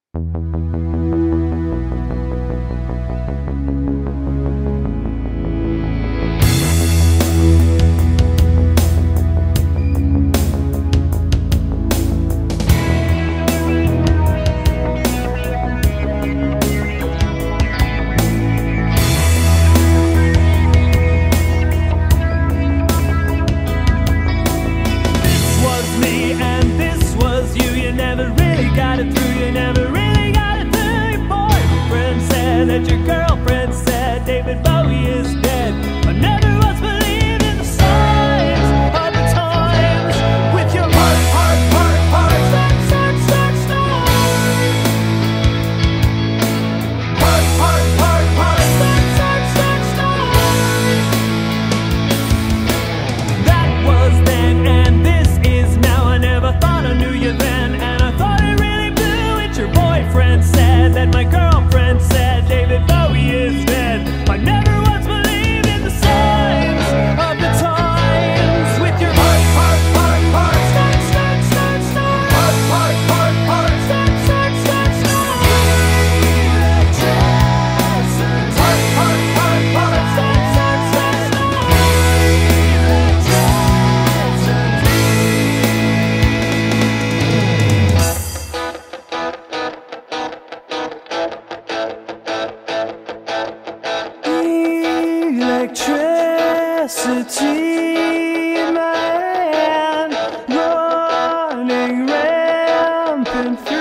That your girlfriend said David Bowie is dead. I never once believed in the signs of the times with your heart, start, That was then and this is now. I never thought I knew you then, and I thought it really blew it. Your boyfriend said that my girlfriend said David Bowie is dead. I never once believed in the signs of the times with your heart, electricity in my hand, running rampant through